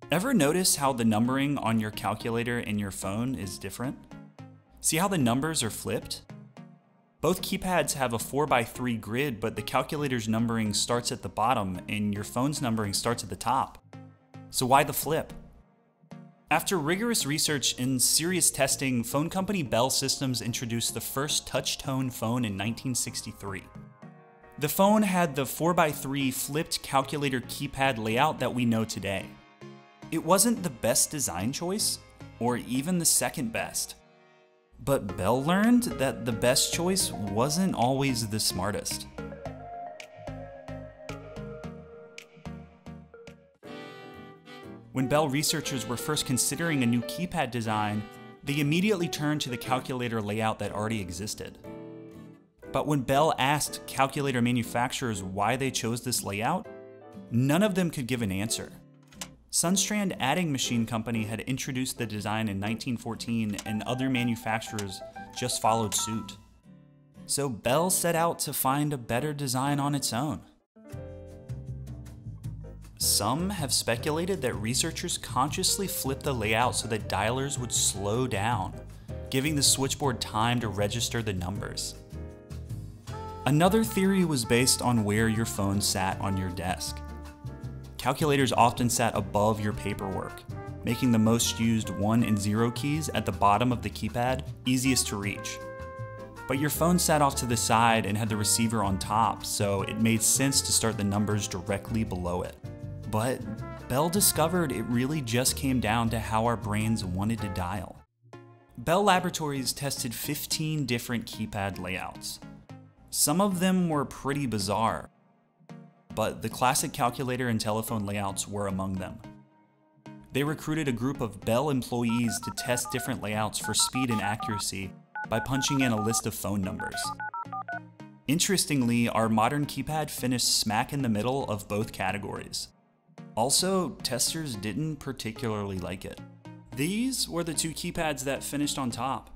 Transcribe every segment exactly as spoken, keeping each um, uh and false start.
Ever notice how the numbering on your calculator in your phone is different? See how the numbers are flipped? Both keypads have a four by three grid, but the calculator's numbering starts at the bottom and your phone's numbering starts at the top. So why the flip? After rigorous research and serious testing, phone company Bell Systems introduced the first touch-tone phone in nineteen sixty-three. The phone had the four by three flipped calculator keypad layout that we know today. It wasn't the best design choice, or even the second best. But Bell learned that the best choice wasn't always the smartest. When Bell researchers were first considering a new keypad design, they immediately turned to the calculator layout that already existed. But when Bell asked calculator manufacturers why they chose this layout, none of them could give an answer. Sunstrand Adding Machine Company had introduced the design in nineteen fourteen, and other manufacturers just followed suit. So Bell set out to find a better design on its own. Some have speculated that researchers consciously flipped the layout so that dialers would slow down, giving the switchboard time to register the numbers. Another theory was based on where your phone sat on your desk. Calculators often sat above your paperwork, making the most used one and zero keys at the bottom of the keypad easiest to reach. But your phone sat off to the side and had the receiver on top, so it made sense to start the numbers directly below it. But Bell discovered it really just came down to how our brains wanted to dial. Bell Laboratories tested fifteen different keypad layouts. Some of them were pretty bizarre, but the classic calculator and telephone layouts were among them. They recruited a group of Bell employees to test different layouts for speed and accuracy by punching in a list of phone numbers. Interestingly, our modern keypad finished smack in the middle of both categories. Also, testers didn't particularly like it. These were the two keypads that finished on top.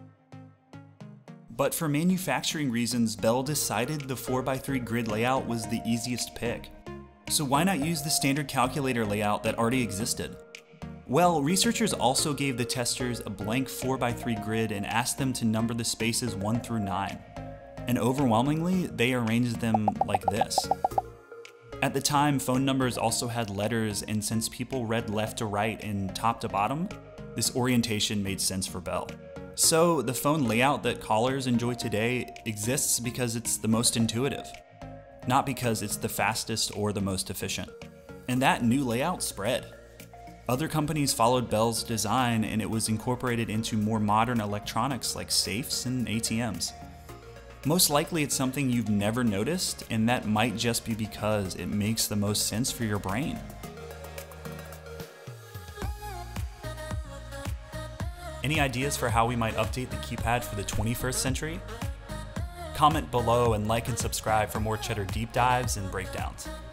But for manufacturing reasons, Bell decided the four by three grid layout was the easiest pick. So why not use the standard calculator layout that already existed? Well, researchers also gave the testers a blank four by three grid and asked them to number the spaces one through nine. And overwhelmingly, they arranged them like this. At the time, phone numbers also had letters, and since people read left to right and top to bottom, this orientation made sense for Bell. So the phone layout that callers enjoy today exists because it's the most intuitive, not because it's the fastest or the most efficient. And that new layout spread. Other companies followed Bell's design, and it was incorporated into more modern electronics like safes and A T Ms. Most likely it's something you've never noticed, and that might just be because it makes the most sense for your brain. Any ideas for how we might update the keypad for the twenty-first century? Comment below and like and subscribe for more Cheddar deep dives and breakdowns.